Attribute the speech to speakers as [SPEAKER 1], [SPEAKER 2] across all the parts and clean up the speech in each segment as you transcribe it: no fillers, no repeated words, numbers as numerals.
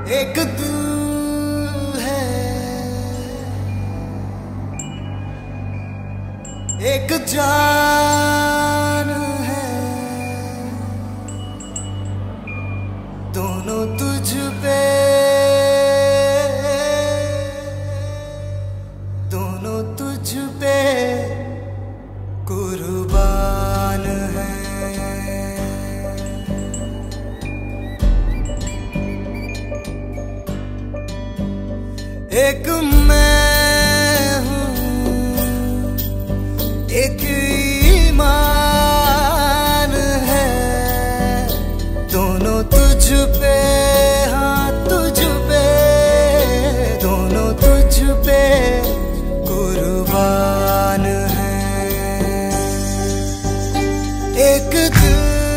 [SPEAKER 1] एक दिल है, एक जान है, दोनों तुझ पे, दोनों तुझ पे कुर्बान है। एक मैं हूँ, एक ईमान है, दोनों तुझ पे, हाँ तुझ पे, दोनों तुझ पे कुर्बान है। एक दिल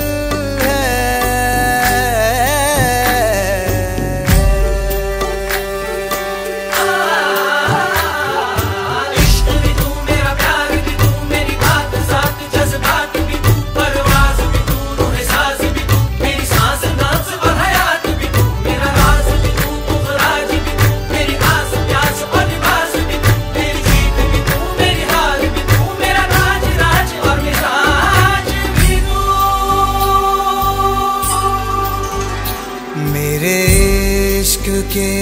[SPEAKER 1] मेरे इश्क के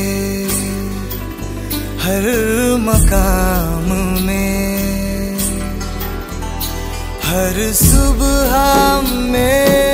[SPEAKER 1] हर मकाम में, हर सुबह में